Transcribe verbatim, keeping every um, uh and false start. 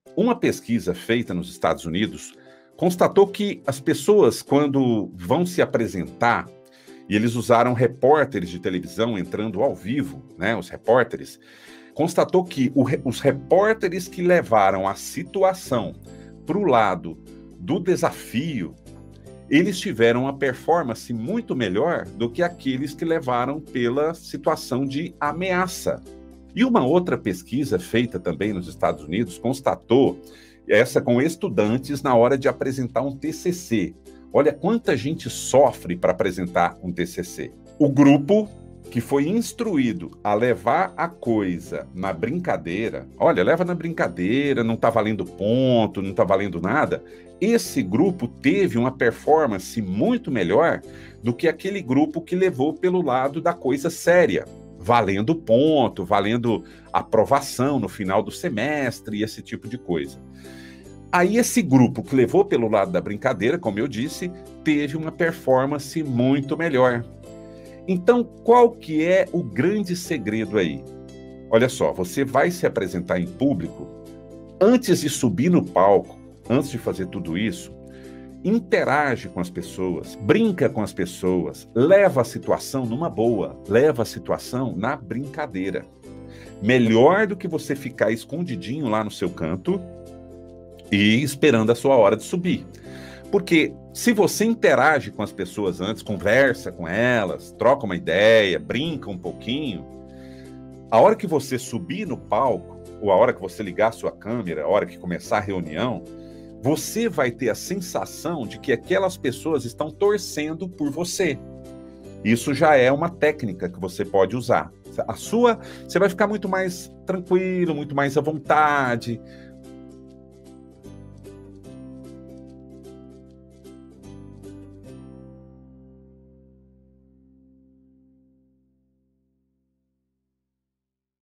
Uma pesquisa feita nos Estados Unidos constatou que as pessoas, quando vão se apresentar, e eles usaram repórteres de televisão entrando ao vivo, né, os repórteres, constatou que o, os repórteres que levaram a situação para o lado do desafio, eles tiveram uma performance muito melhor do que aqueles que levaram pela situação de ameaça. E uma outra pesquisa feita também nos Estados Unidos constatou, essa com estudantes na hora de apresentar um T C C. Olha quanta gente sofre para apresentar um T C C. O grupo que foi instruído a levar a coisa na brincadeira, olha, leva na brincadeira, não está valendo ponto, não está valendo nada, esse grupo teve uma performance muito melhor do que aquele grupo que levou pelo lado da coisa séria, valendo ponto, valendo aprovação no final do semestre e esse tipo de coisa. Aí esse grupo que levou pelo lado da brincadeira, como eu disse, teve uma performance muito melhor. Então, qual que é o grande segredo aí? Olha só, você vai se apresentar em público, antes de subir no palco, antes de fazer tudo isso, interage com as pessoas, brinca com as pessoas, leva a situação numa boa, leva a situação na brincadeira. Melhor do que você ficar escondidinho lá no seu canto e esperando a sua hora de subir. Porque se você interage com as pessoas antes, conversa com elas, troca uma ideia, brinca um pouquinho, a hora que você subir no palco, ou a hora que você ligar a sua câmera, a hora que começar a reunião, você vai ter a sensação de que aquelas pessoas estão torcendo por você. Isso já é uma técnica que você pode usar. A sua, você vai ficar muito mais tranquilo, muito mais à vontade,